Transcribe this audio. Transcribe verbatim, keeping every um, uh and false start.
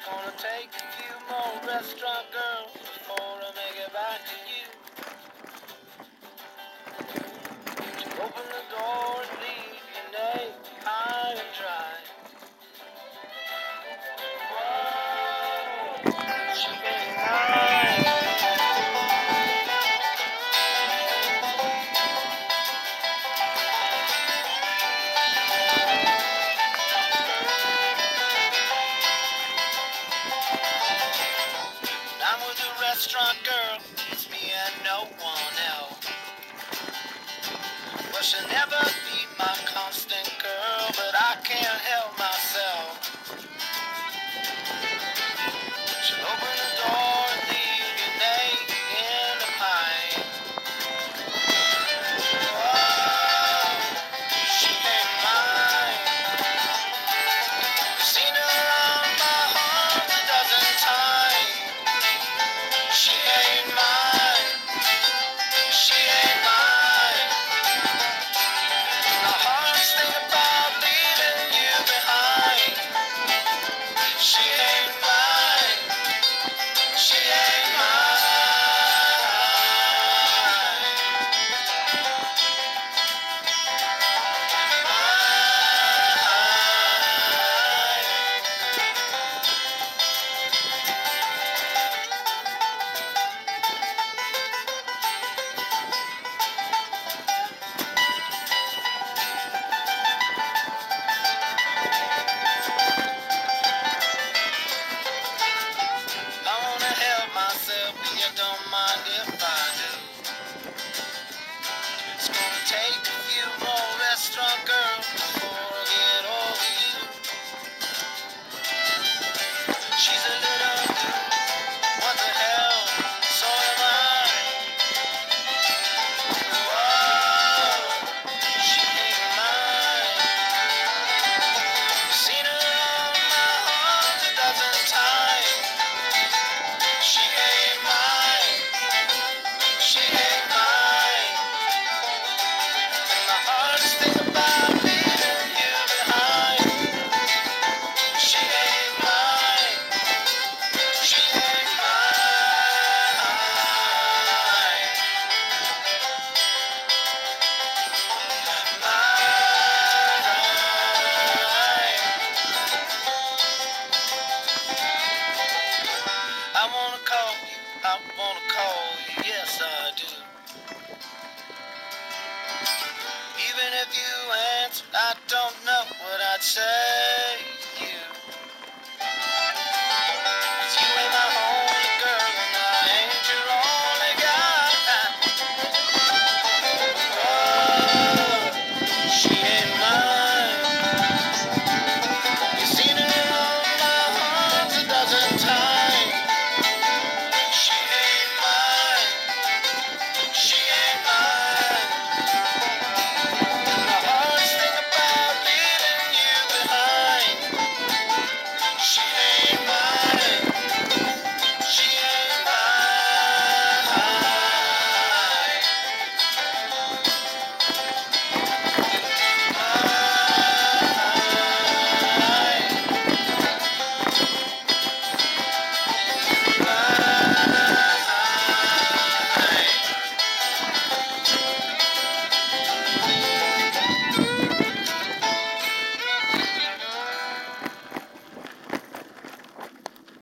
Gonna take a few more restaurant girls before I make it back to you. Open the door and leave your name high and dry. Whoa, she be mine. I'm with a restaurant girl, it's me and no one else. Well, she'll never be my constant girl, but I can't help